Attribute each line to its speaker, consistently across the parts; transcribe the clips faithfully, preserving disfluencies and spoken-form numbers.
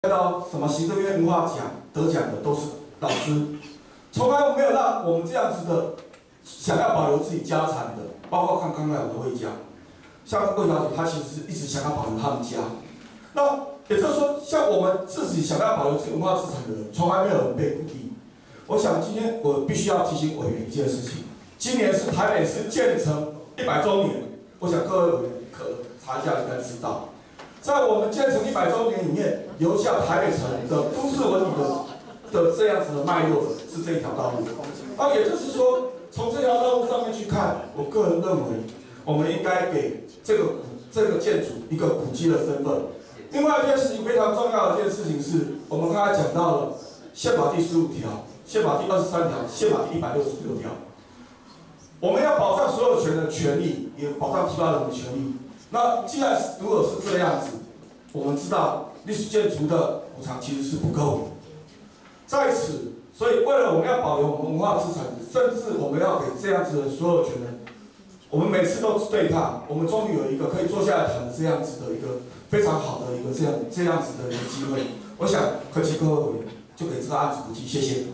Speaker 1: 到什么行政院文化奖得奖的都是老师，从来没有让我们这样子的想要保留自己家产的，包括看刚才我的魏家，像魏小姐她其实是一直想要保留他们家。那也就是说，像我们自己想要保留自己文化资产的人，从来没有人被鼓励。我想今天我必须要提醒委员一件事情，今年是台北市建成一百周年，我想各位委员可查一下应该知道。在我们建成一百周年里面，留下台北城的都市文旅的的这样子的脉络的是这一条道路。那也就是说，从这条道路上面去看，我个人认为，我们应该给这个这个建筑一个古迹的身份。另外一件事情非常重要的一件事情是，我们刚才讲到了宪法第十五条、宪法第二十三条、宪法第一百六十六条，我们要保障所有权的权利，也保障其他人的权利。那既然如果是这样子，我们知道历史建筑的补偿其实是不够的。在此，所以为了我们要保留我们文化资产，甚至我们要给这样子的所有权人，我们每次都对抗，我们终于有一个可以坐下来谈的这样子的一个非常好的一个这样这样子的一个机会。我想恳请各位委员就给这个案子补齐，谢谢。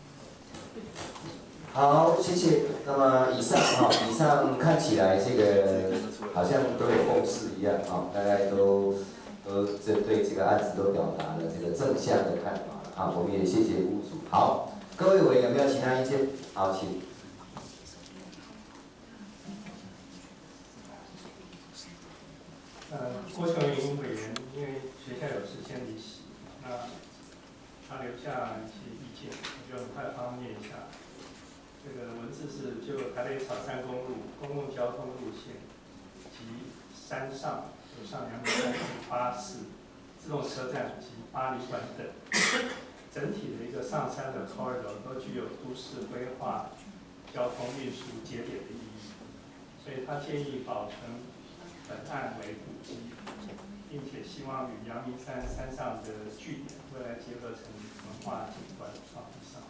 Speaker 2: 好，谢谢。那么以上哈、哦，以上看起来这个好像都有共识一样啊、哦，大概都都这对这个案子都表达了这个正向的看法了啊。我们也谢谢屋主。好，各位委员有没有其他意见？好，请。
Speaker 3: 呃，郭秀云委员因为学校有事先离席，那他留下一些意见，我就很快帮他念一下。这个文字是就台北草山公路公共交通路线及山上有上阳明山及巴士、自动车站及巴黎馆等，整体的一个上山的 corridor 都具有都市规划、交通运输节点的意义，所以他建议保存本案为古迹，并且希望与阳明山山上的据点未来结合成文化景观创意上。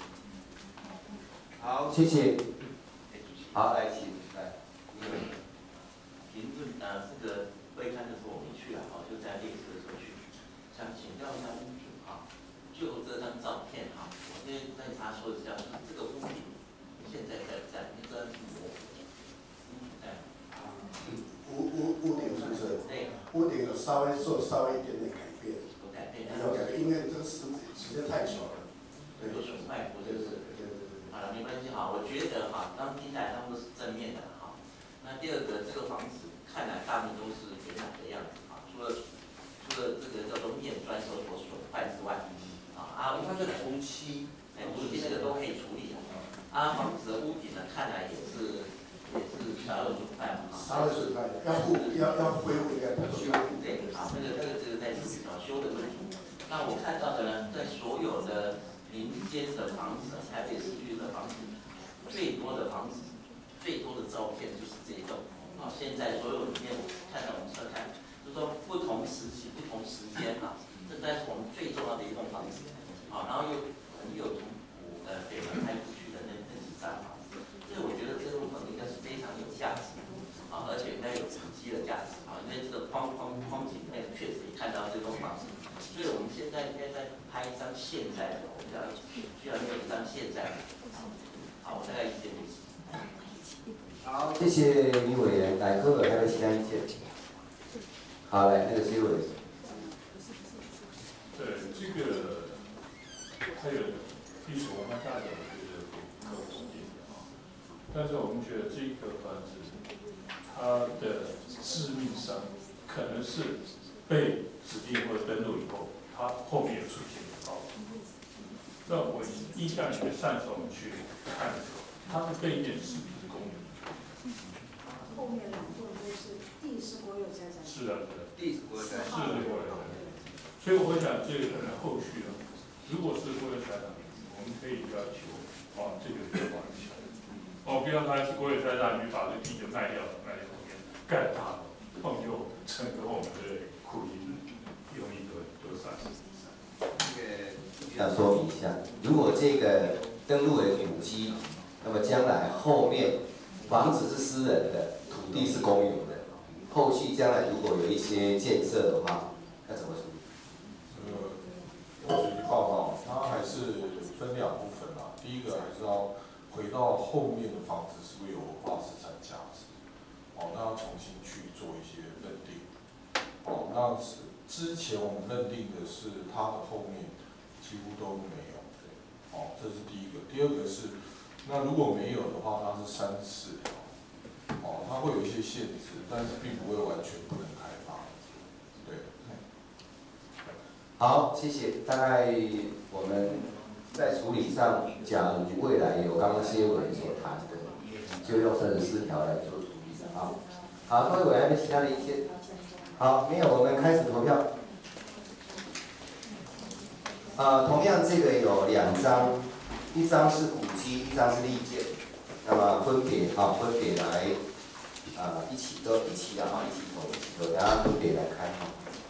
Speaker 2: 好，谢谢。好，来，请来。
Speaker 4: 评论呃，这个会刊的时候我没去啊，就在列车的时候去，想请教一下屋主哈，就这张照片哈，我先再查说一下，就是这个屋顶现在在不在？那个模糊的，屋顶在。
Speaker 5: 屋屋屋顶是不是？
Speaker 4: 对。
Speaker 5: 屋顶有稍微做稍微一点点改变。
Speaker 4: 有改变。
Speaker 5: 有改变，因为这个时时间太久了。
Speaker 4: 对。有损坏，或者是。好了，没关系哈。我觉得哈，当听起来他们都是正面的哈。那第二个，这个房子看来大部分都是原来的样子哈，除了除了这个叫做面砖所所损坏之外，啊啊，因为这个红漆，哎，红漆那个都可以处理的。啊，房子的屋顶呢，看来也是也是稍有损坏嘛。
Speaker 5: 稍有损坏，要护要要恢复一个修复。
Speaker 4: 对，好，那个那个这个在处理啊修的问题。那我看到的呢，在所有的民间的房子，台北市区的房子，最多的房子，最多的照片就是这一栋。啊，现在所有里面我看到我们车看，就是说不同时期、不同时间啊，这该是我们最重要的一栋房子。啊，然后又很有从呃北门开出去的那那几张房子，所以我觉得这栋房子应该是非常有价值。啊，而且应该有古迹的价值。啊，因为这个框框框景内确实也看到这栋房子。所以我们现在应该再拍一张现在的，我们要需要有一张现在的。好，我大概意见就是。
Speaker 2: 好，谢谢李委员。来，各位还有其他意见？好，来那个谢委员。
Speaker 6: 对，这个还有历史文化价值，我觉得可以肯定的啊。但是我们觉得这个房子，它的致命伤可能是被指定或登录以后，它后面有出现的报道。那我印象里面上次我们去看的时候，它的对面是不是公园？
Speaker 7: 后面两栋都是地是国有财产。
Speaker 6: 是的，是的，
Speaker 8: 地是国有财产。
Speaker 6: 是国有财产。所以我想这个可能后续呢，如果是国有财产，我们可以要求啊这个要保留起来。哦，不要它是国有财产，你把这地就卖掉了，卖在后面盖大了，那么就整个我们的苦力用力都都上升。
Speaker 2: 这个想说明一下，如果这个登录为古迹，那么将来后面房子是私人的，土地是公有的，后续将来如果有一些建设的话，要怎么处理？
Speaker 5: 呃，
Speaker 8: 回到后面的房子是不是有文化资产价值？哦，那要重新去做一些认定。哦，那是之前我们认定的是它的后面几乎都没有。哦，这是第一个。第二个是，那如果没有的话，它是三四条。哦，它会有一些限制，但是并不会完全不能开发。对。
Speaker 2: 好，谢谢。大概我们在处理上，假如未来有刚刚谢委员所谈的，就用三十四条来做处理的啊。好，各位委员有其他的意见？好，没有，我们开始投票。呃，同样这个有两张，一张是古迹，一张是利剑，那么分别啊，分别来啊、呃、一起都一起的啊，一起投，一起投，大家分别来开哈。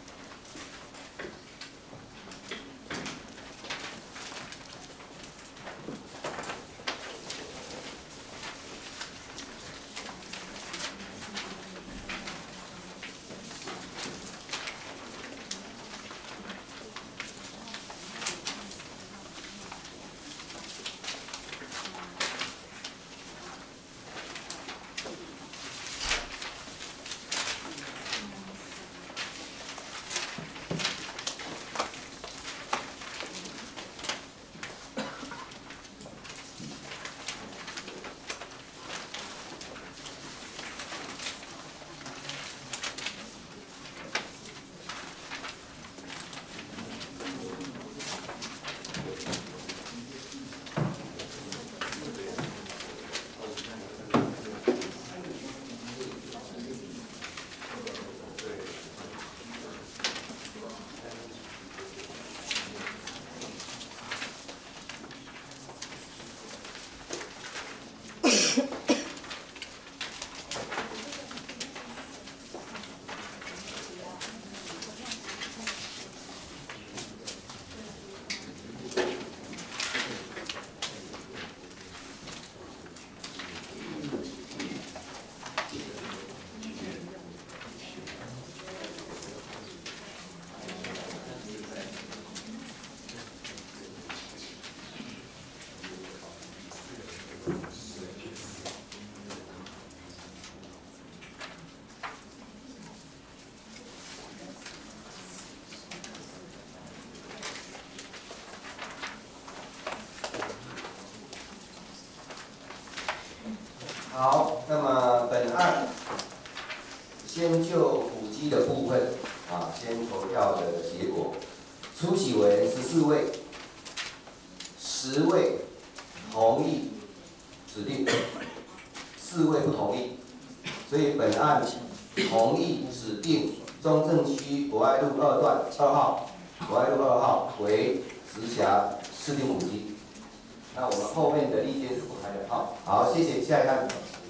Speaker 2: 好，那么本案先就古迹的部分啊，先投票的结果，出席为十四位，十位同意指定，四位不同意，所以本案同意指定中正区博爱路二段二号，博爱路二号为直辖市定古迹。那我们后面的意见是不开的。好，好，谢谢，下一案。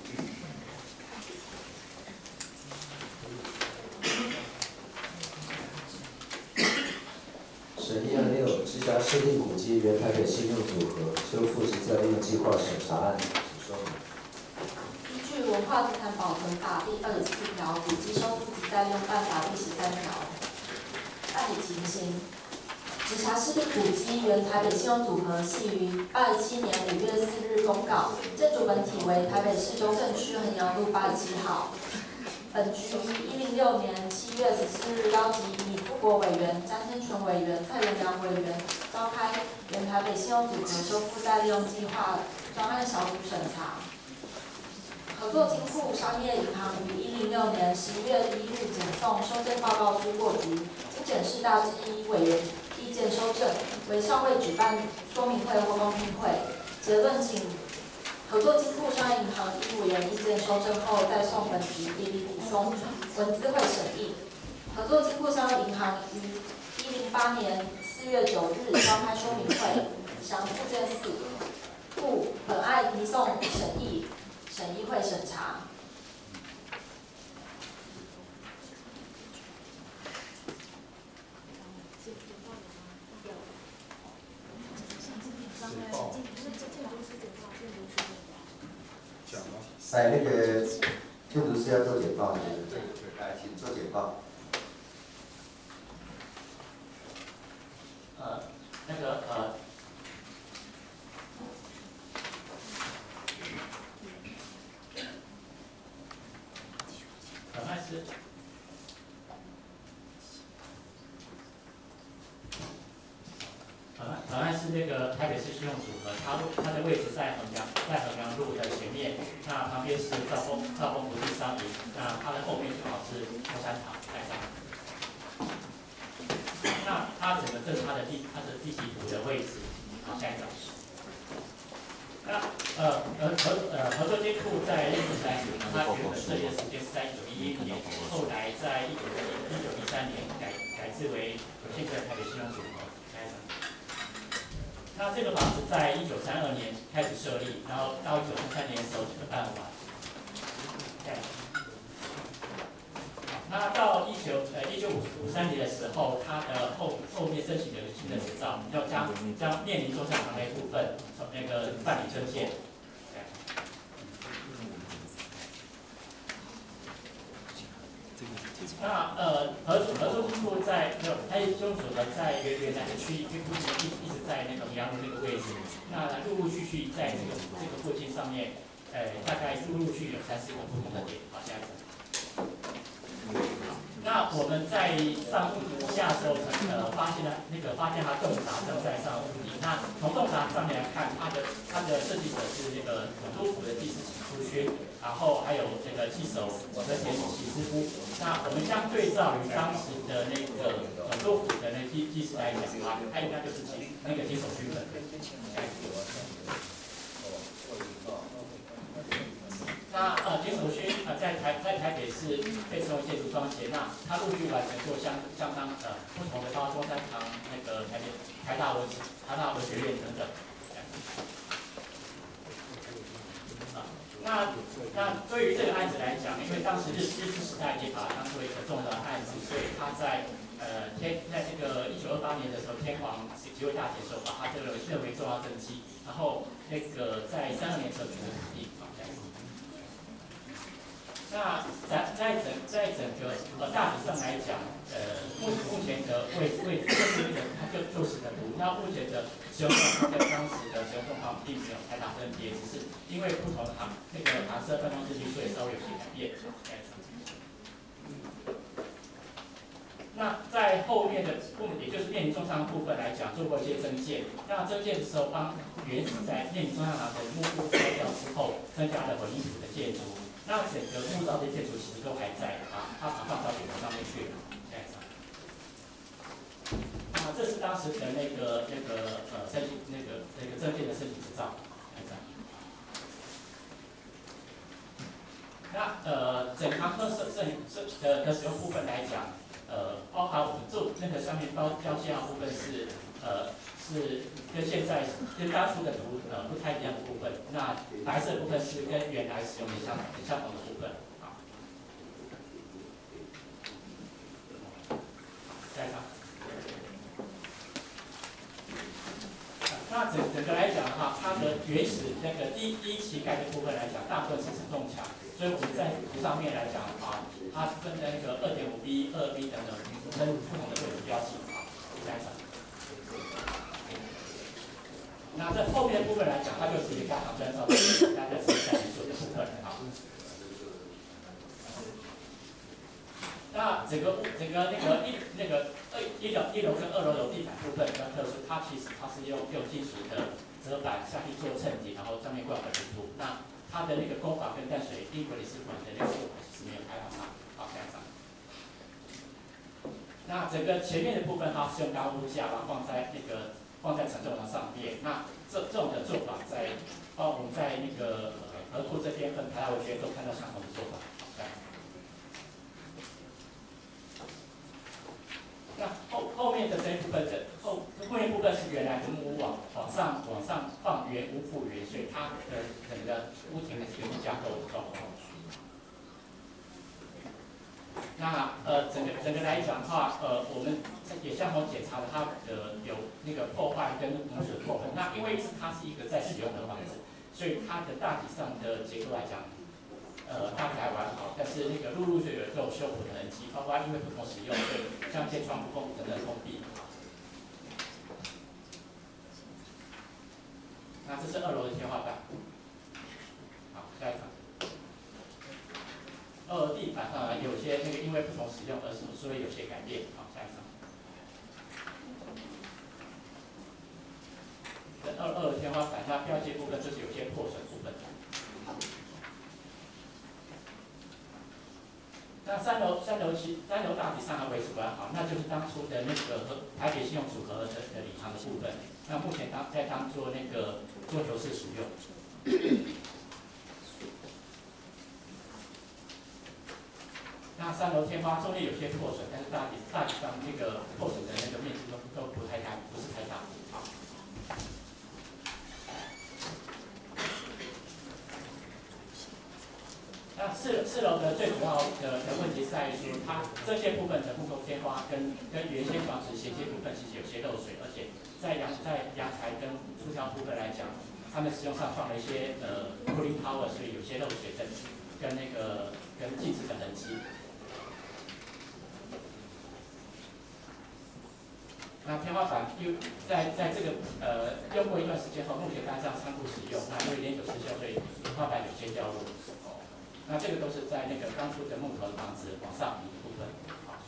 Speaker 9: 审议案六，直辖市定古迹原台北信用组合修复及再利用计划审查案，请说明。
Speaker 10: 依据《文化资产保存法》第二十四条、《古迹修复及再利用办法》第十三条，办理情形。直辖市定古迹原台北信用组合系于八十七年五月四日公告，建筑本体为台北市中正区衡阳路八十七号。本局于一零六年七月十四日邀集以富国委员、詹天纯委员、蔡元良委员召开原台北信用组合修复再利用计划专案小组审查。合作金库商业银行于一零六年十一月一日检送修正报告书过局，经检视大致一委员意见修正，为尚未举办说明会或公听会。结论请合作金库商业银行依委员意见修正后，再送本局第一提送文资会审议。合作金库商业银行于一零八年四月九日召开说明会，详附件四，故本案提送审议。审议会审查。
Speaker 2: 哎，那个建筑师要做简报，对不对？来，请做简报。
Speaker 4: 呃，那个呃。
Speaker 11: 是那个台北市信用组合，它它的位置在衡阳，在衡阳路的前面，那旁边是兆丰兆丰国际商银，那它的后面正好是中山堂盖上。那它整个这是它的地它的地籍图的位置。好，下一张。那呃呃合呃合作金库在一九三九年，它原本设立的时间是在一九一一年，后来在一九一九一三年改改制为有限责任台北信用组合。那这个房子在一九三二年开始设立，然后到一九三三年的时候就办完。对。那到一九呃一九五三年的时候，它的后后面申请了新的执照，要将将面临中上行业部分从那个办理增建。那呃，合合作金库在没有，它金融组合在原原来的区域，一一一直在那个阳明那个位置。那陆陆续续在这个这个附近上面，呃，大概陆陆续有三四个不同的点。好，下一个。那我们在上屋顶下的时候，呃，发现了那个发现它洞察正在上屋顶。那从洞察上面来看，它的它的设计者是那个总督府的技师出薛，然后还有这个技手和田喜师傅。那我们相对照于当时的那个总督府的那技技师来讲啊，它应该就是技那个技手区分。那呃，金手勋呃在台在台北市被称为建筑双杰，那他陆续完成过相相当呃不同的，包括中山堂、那个台北台大文台大文学院等等。啊，那那对于这个案子来讲，因为当时日日治时代已经把它当作一个重要的案子，所以他在呃天在这个一九二八年的时候，天皇即位大典的时候，把他这个认为重要政绩，然后那个在三二年的时候举行土地。那在在整在整个呃大体上来讲，呃目目前的位位置就是那个它就就是的图，那目前的使用状况跟当时的使用状况并没有太大分别，只是因为不同的行那个行设分工制度，所以稍微有些改变。那在后面的部分，也就是面临中上部分来讲，做过一些增建。那增建的时候，帮原始在面临中上行的木屋拆掉之后，增加了混凝土的建筑。那整个木造的建筑其实都还在啊，它把放到顶楼上面去了。下一张。那这是当时的那个那个呃申请那个那个增建的申请执照。下一张。那呃整堂课设设设的的使用部分来讲，呃包含我们做那个上面标标签的部分是呃。是跟现在跟当初的图呃不太一样的部分，那白色的部分是跟原来使用的相很相同的部分。好，下一张。那整整个来讲的话，它的原始那个第第一期盖的部分来讲，大部分是承重墙，所以我们在图上面来讲啊，它分那个二点五 B、二 B 等等分不同的位置标记。好，下一张。那这后面的部分来讲，它就是一个大堂砖造的，大概是在做的部分啊。那整个整个那个一那个二一楼一楼跟二楼有地板部分比较特殊，它其实它是用用金属的折板下去做衬底，然后上面挂混凝土。那它的那个工法跟淡水英国理事馆的那个做法其实没有太大差。好，下一张。那整个前面的部分它是用钢屋架，然后放在那个。放在承重墙上面，那这这种的做法在，哦，我们在那个河库这边跟台大文学院都看到相同的做法。那后后面的这一部分的后后面部分是原来的木屋往往上往上放原屋复原，所以它的整个屋顶的结构架构的状况。那呃，整个整个来讲的话，呃，我们也相同检查了它的有那个破坏跟磨损破痕。那因为它是一个在使用的房子，所以它的大体上的结构来讲，呃，大体还完好。但是那个陆陆续续有这种修补的痕迹，包括因为不同使用，所以像一些窗户缝等等封闭。那这是二楼的天花板。好，下一张。二楼地板啊，有些那个因为不同使用而所以有些改变。好，下一张。 天花板，那标记部分就是有些破损部分。那三楼三楼其三楼大体上还维持完好，那就是当初的那个和台北信用组合的的礼堂的部分，那目前当在当做那个桌球室使用。那三楼天花中间有些破损，但是大体大体上那个破损的那个面积都都不太大，不是太大。好。那四四楼的最主要的的问题在于说，它这些部分的木头天花跟跟原先房子衔接部分其实有些漏水，而且在阳在阳台跟出挑部分来讲，他们使用上放了一些呃 cooling tower， 所以有些漏水跟跟那个跟进制的痕迹。那天花板又在在这个呃用过一段时间后，目前单上仓库使用，那因为年久失修，所以天花板有些掉落。那这个都是在那个当初的木头的房子往上移的部分。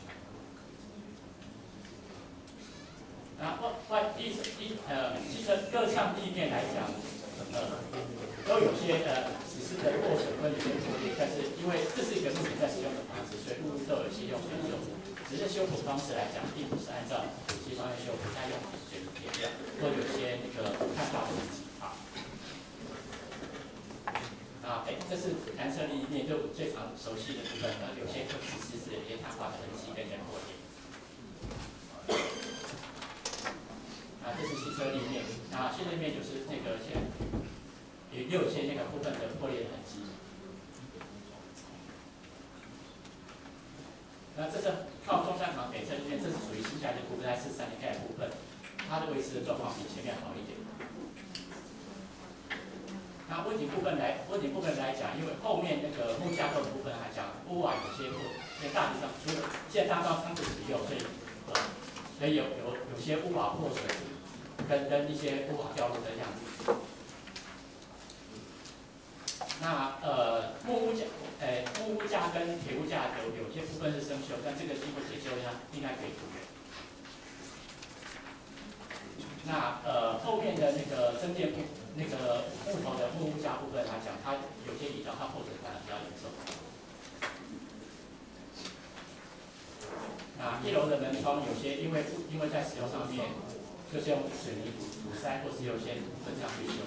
Speaker 11: 那外外一一呃，其实各项地面来讲，呃，都有些呃只是的破损跟有些破裂，但是因为这是一个目前在使用的房子，所以路都有一些用水修复。只是修补方式来讲，并不是按照古迹方面修补，它用水泥铁料，都有些那个碳化的问题。好。啊，哎，这是蓝色立面，就我最常熟悉的部分，然后有些其实是有些碳化的痕迹跟人破裂。啊，这是汽车立面，啊，汽车立面就是那个些也也有些那个部分的破裂的痕迹。那这是靠中山堂北侧立面，这是属于新下的部分，在四三年盖的部分，它的维持的状况比前面好一点。那问题部分来，问题部分来讲，因为后面那个木架构的部分来讲，屋瓦有些破，因为大体上除了现在大招仓库使用，所以呃，所以有有有些屋瓦破损，跟跟一些屋瓦掉落的样子。那呃木屋架，呃木屋架跟铁屋架有有些部分是生锈，但这个经过解修一下，应该可以复原。那呃后面的那个增建部。那个木头的木屋架部分来讲，它有些移到它破损反而比较严重。那一楼的门窗有些因为因为在使用上面，就是用水泥堵堵塞，或是有些部分这样去修。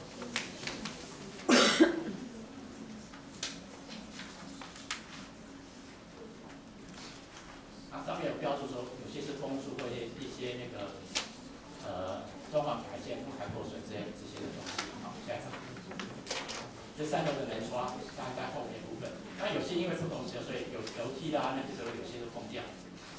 Speaker 11: 啊，上面有标注说有些是风柱或者一些那个呃装潢改建、木材破损这些这些的东西。好，下一张。这三楼的门窗大概在后面部分，那有些因为不同使用，所以有楼梯啦，那这个有些是空掉。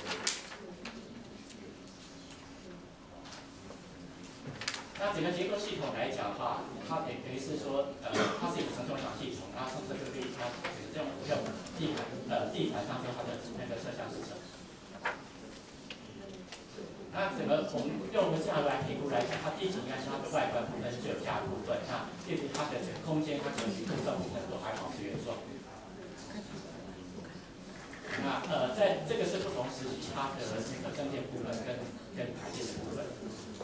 Speaker 11: 那整个结构系统来讲的话，它等于是说，呃，它是一个承重墙系统，然后从这个对它整个这种这种地盘呃地盘当中它的那个摄像支撑。那整个从用我们这样来评估来讲，它第一应该是它的外观部分是最有价的部分，那第二它的整个空间、它整个构造部分都还保持原状。那呃，在这个是不同时期它的那个增建部分跟跟改建的部分。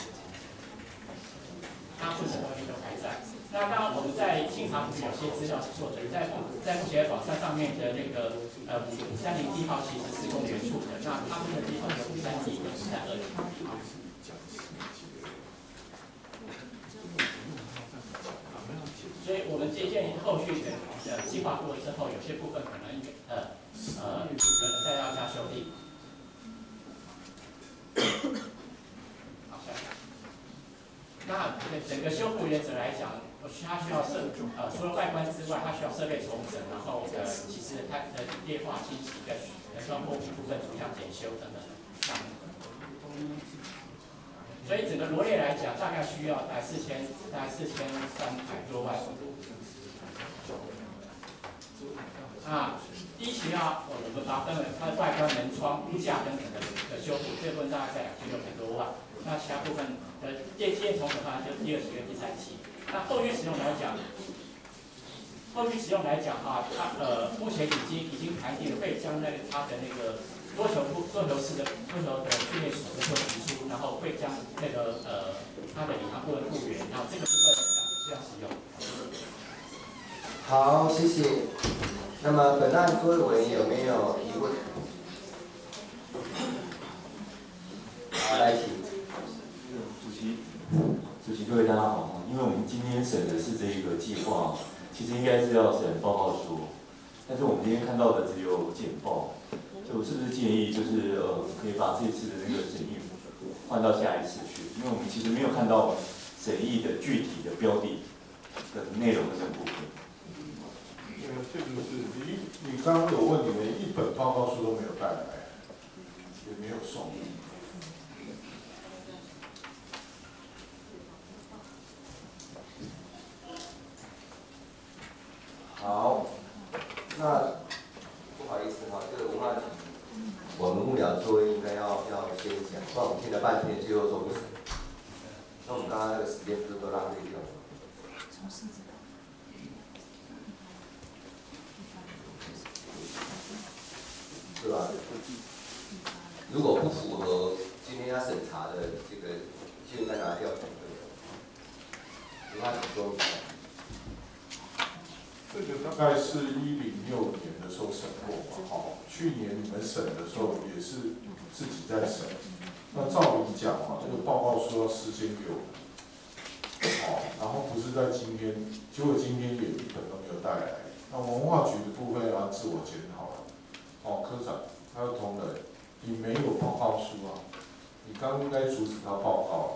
Speaker 11: 它不同东西都还在。那当然，我们在清查局有些资料是做的，在在目前网站上面的那个呃五三零地号其实是公园处的，那他们的地方有五三一跟五三二零。所以我们接建议后续的呃计划过之后，有些部分可能呃呃可能再要加修订。那整个修复原则来讲，它需要设呃除了外观之外，它需要设备重整，然后呃其实它的劣化清洗跟人装货品部分逐项检修等等项目。所以整个罗列来讲，大概需要大概四千大概四千三百多万。啊，第一期啊，我们把它分为它的外观、门窗、屋架等等的的修复，这部分大概在两千六百多万。那其他部分的电机重整方案就是第二期跟第三期。那后续使用来讲，后续使用来讲啊，它呃目前已经已经排定了，会将那个它的那个桌球部桌球室的桌球的训练所就会提出，然后会将那个呃它的礼堂部分复原，然后这个部分这样使用。
Speaker 2: 好，谢谢。那么本案各位有没有疑问？好，来请。
Speaker 12: 主席，主席各位大家好，因为我们今天审的是这一个计划，其实应该是要审报告书，但是我们今天看到的只有简报，所以我是不是建议就是呃可以把这次的那个审议换到下一次去，因为我们其实没有看到审议的具体的标的的内容的那部分。
Speaker 8: 这个是你你刚刚有问，你连一本报告书都没有带来，也没有送。
Speaker 2: 好，那不好意思哈，这个文化局我们幕僚座位应该要要先讲，不然我们听了半天，最后说不成。那我们刚刚那个时间不是都浪费掉了？对吧？如果不符合今天要审查的这个，就应该拿掉。文化局说明。
Speaker 8: 这个大概是一零六年的时候审过嘛，好，去年你们审的时候也是自己在审。那照理讲嘛，这个报告书要事先给我们，好，然后不是在今天，结果今天也一本都没有带来。那文化局的部分要自我检讨了。哦，科长，还有同仁，你没有报告书啊，你刚应该阻止他报告。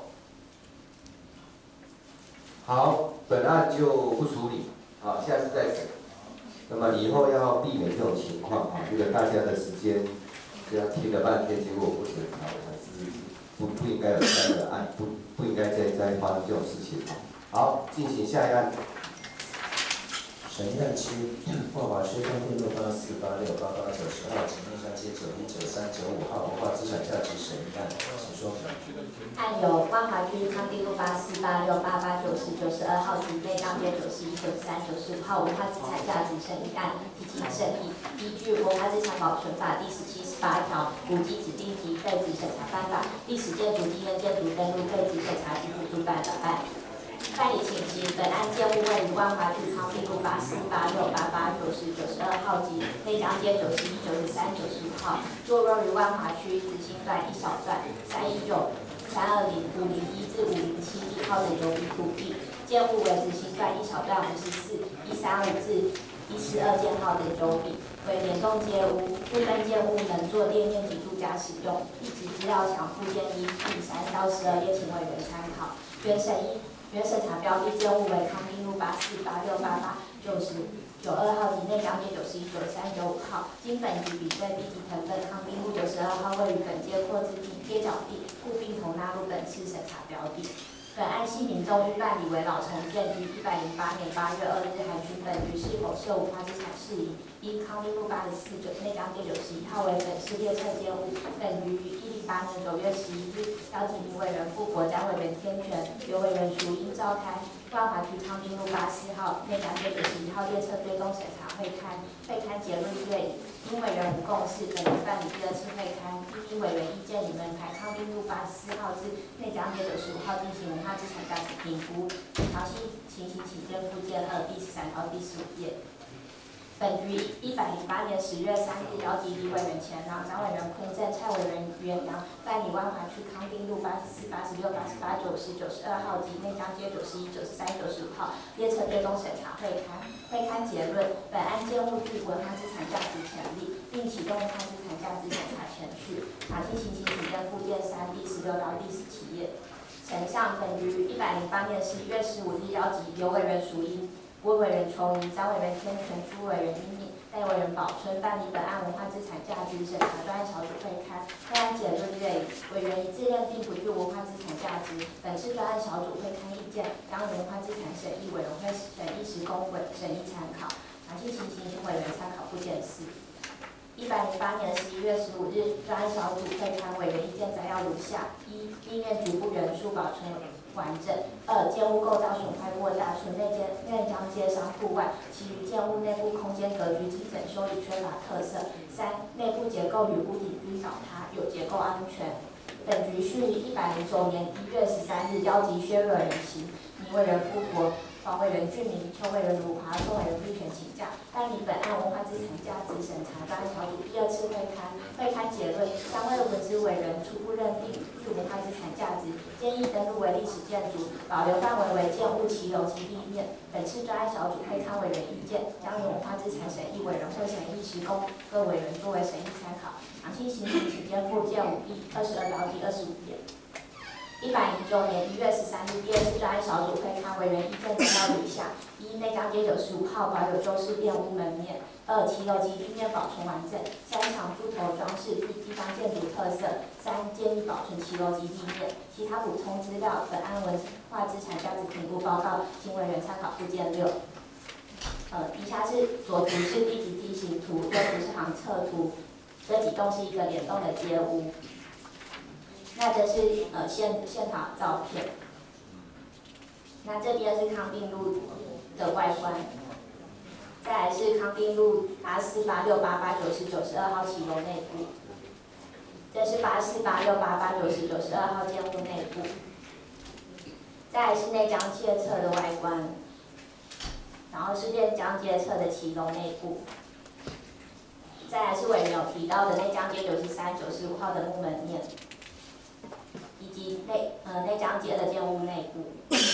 Speaker 2: 好，本案就不处理，啊，下次再审。那么以后要避免这种情况啊，这个大家的时间这样听了半天，结果不审查，还是不不应该有这样的案，不不应该再再发生这种事情。好，进行下一案。
Speaker 9: 审议案七，万华区康定路八四八六八八九十号及内江街九一九三九五号文化资产价值审议案，请说明。
Speaker 10: 案由万华区康定路八四八六八八九十九十二号及内江街九十一九十三九十五号文化资产价值审议案提起审议，依据《文化资产保存法》第十七、十八条、古迹指定及废址审查办法、历史建筑及原建筑登录废址审查及补助办的案。办理请期，本案建物位于万华区康定路八四八六八八九十九十二号及内江街九十一九十三九十五号，坐落于万华区直行段一小段三一九、三二零、五零一至五零七一号的有笔土地，建物为直行段一小段五十四、一三五至一四二间号的有笔，为联动街屋，部分建物能做店面及住家使用。一级资料详附件一第三到十二页，请委员参考。原审议。原审查标的建物为康定路八四八六八八九十九二号及内江街九十一九三九五号，经本局比对 B 级成分康定路九十二号位于本街扩置地街角地，故并同纳入本次审查标的。本案系民众欲办理为老重建于一百零八年八月二日函询本局是否设文化资产事宜，因康定路八十四九内江街九十一号为本市列册建物，本局于一零八年九月十一日邀请民委员副国家委员天权、刘委员淑英召开万华区康定路八四号内江街九十一号列册追踪审查会刊，会刊结论阅引。因委员无共识，本人办理第二次会刊，依委员意见，你们排康定路八十四号至内江街九十五号进行文化资产价值评估。详细情形请见附件二第十三到第十五页。本局一百零八年十月三日邀集李委员前让张委员坤正、蔡委员袁阳办理万华区康定路八十四、八十六、八十八、九十、九十二号及内江街九十一、九十三、九十五号列册追踪审查会刊。会刊结论，本案建物具文化资产价值潜力，并启动文化资产价值审查程序。详细情形请见附件三第十六到第十七页。前项本局一百零八年十一月十五日邀集刘委员淑英、郭委员崇仪、张委员天权、朱委员英敏、赖委员宝春办理本案文化资产价值审查专案小组会刊。会案结论阅引，委员一致认定不具文化资产价值。本次专案小组会刊意见，当文化资产审议委员会审议时供委审议参考。详细情形请委员参考附件四。 一百零八年十一月十五日，专案小组会刊委员意见摘要如下：一、地面局部元素保存完整；二、建物构造损坏过大，除内间内将接商铺外，其余建物内部空间格局及整修已缺乏特色；三、内部结构与屋顶均倒塌，有结构安全。本局序于一百零九年一月十三日邀集薛瑞人行、倪委员复国、黄委员俊明、邱委员卢华、宋委员律权请假，办理本案文化资产价值审查专案小组第二次会刊。会刊结论：三位文资委员初步认定具文化资产价值，建议登录为历史建筑，保留范围为建物骑楼及地面。本次专案小组会刊委员意见，将由文化资产审议委员会审议时供各委员作为审议参考。详细情形请见附件五 B 二十二到第二十五页。一百零九年一月十三日，第二次专案小组会刊委员意见摘要如下：一、内江街九十五号保有旧式店屋门面；二、骑楼及地面保存完整；三、墙柱头装饰具地方建筑特色；三、建议保存骑楼及地面。其他补充资料，本案文化资产价值评估报告，请委员参考附件六。呃，以下是左图是地质地形图，右图是航测图，这几栋是一个联动的街屋。那这是呃现现场照片，那这边是康定路的外观，再来是康定路八四八六八八九十九十二号骑楼内部，这是八四八六八八九十九十二号建物内部，再来是内江街侧的外观，然后是内江街侧的骑楼内部，再来是委员有提到的内江街九十三、九十五号的木门面。以及内呃内江街的建物内部。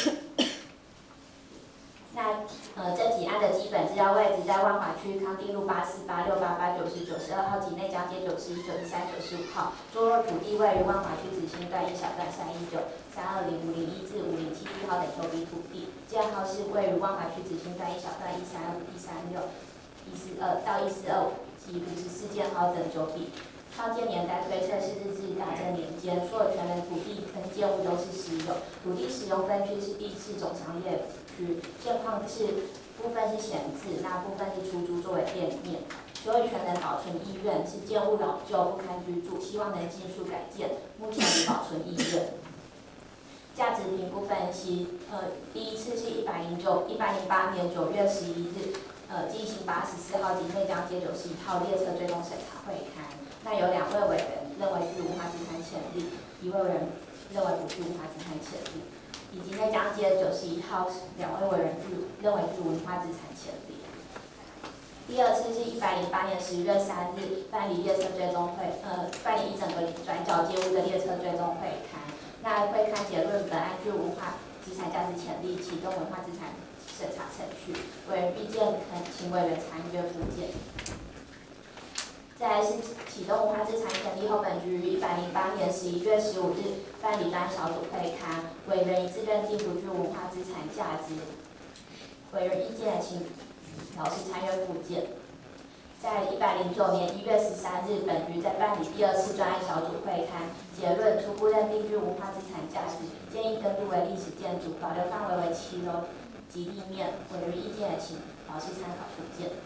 Speaker 10: 那呃这几案的基本资料位置在万华区康定路八四八六八八九十九十二号及内江街九十一、九十三、九十五号。坐落土地位于万华区子兴段一小段三一九、三二零、五零一至五零七一号等九笔土地。建号是位于万华区子兴段一小段一三五、一三六、一四二到一四二五及五十四建号等九笔。创建年代推测是日治大正年间，所有权人土地跟建物都是私有。土地使用分区是第四种商业区，现况是部分是闲置，那部分是出租作为店面。所有权人保存意愿是建物老旧不堪居住，希望能尽速改建，目前无保存意愿。价值评估分析，呃，第一次是一百零九一百零八年九月十一日，呃，进行八十四号及内江街九十一号列车追踪审查会刊。那有两位委员认为具文化资产潜力，一位委员认为不具文化资产潜力，以及内江街九十一号两位委员具认为具文化资产潜力。第二次是一百零八年十月三日办理列车追踪会，呃，办理一整个转角街屋的列车追踪会刊。那会刊结论，本案具文化资产价值潜力，启动文化资产审查程序，委员意见恳请委员参阅附件。再来是启动文化资产潜力后，本局于一百零八年十一月十五日办理专案小组会刊，委员一致认定不具文化资产价值。委员意见请老师参阅附件。在一百零九年一月十三日，本局在办理第二次专案小组会刊，结论初步认定具文化资产价值，建议登录为历史建筑，保留范围为七楼及地面。委员意见请老师参考附件。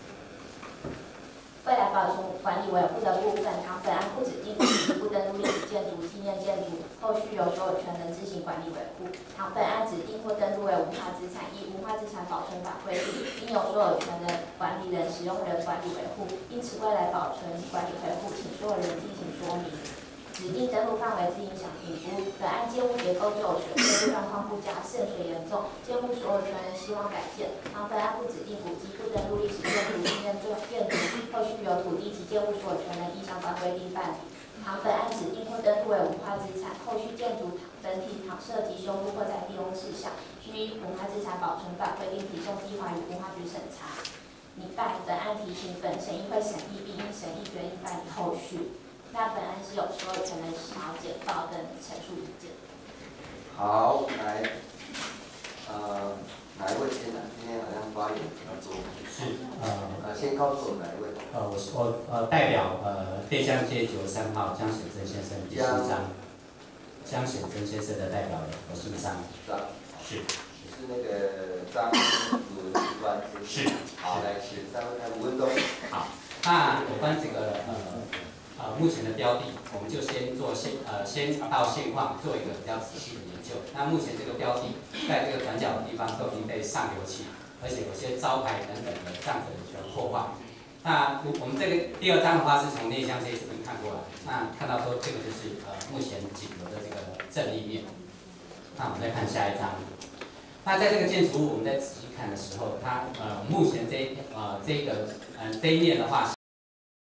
Speaker 10: 未来保存管理维护的部分，倘本案不指定不登录历史建筑、纪念建筑，后续由所有权人自行管理维护。倘本案指定或登录为文化资产，依文化资产保存法规定，应由所有权人、管理人、使用人管理维护。因此，未来保存管理维护，请所有人进行说明。指定登录范围之影响评估，本案建物结构旧损，内部状况不佳，渗水严重，建物所有权人希望改建。倘本案不指定古迹、不登录历史建筑、纪念建筑，后续由土地及建物所有权人依相关规定办理。倘本案指定或登录为文化资产，后续建筑整体倘涉及修复或再利用事项，需依文化资产保存法规定提送计划与文化局审查。拟办本案提请本审议会审议，并因审议决议办理后续。那本案是有所有权人想要简报跟陈述意见。
Speaker 2: 好，来，呃，哪一位先来？今天好像发言比较多。
Speaker 13: 是，呃，
Speaker 2: 呃，先告诉我哪一位？
Speaker 13: 呃，我是我呃代表呃内江街九十三号江显真先生第四章，江显真先生的代表人，我姓张。
Speaker 2: 张。
Speaker 13: 是。
Speaker 2: 你是那个张文端是？
Speaker 13: 是。
Speaker 2: 好，来，请三位来五分钟。
Speaker 13: 好。 那有关这个呃呃目前的标的，我们就先做现呃先到现况做一个比较仔细的研究。那目前这个标的在这个转角的地方都已经被上油漆，而且有些招牌等等的这样子的破坏。那我们这个第二张的话是从内向这这边看过来，那看到说这个就是呃目前景楼的这个正立面。那我们再看下一张。那在这个建筑物我们在仔细看的时候，它呃目前这呃这个呃这一面的话是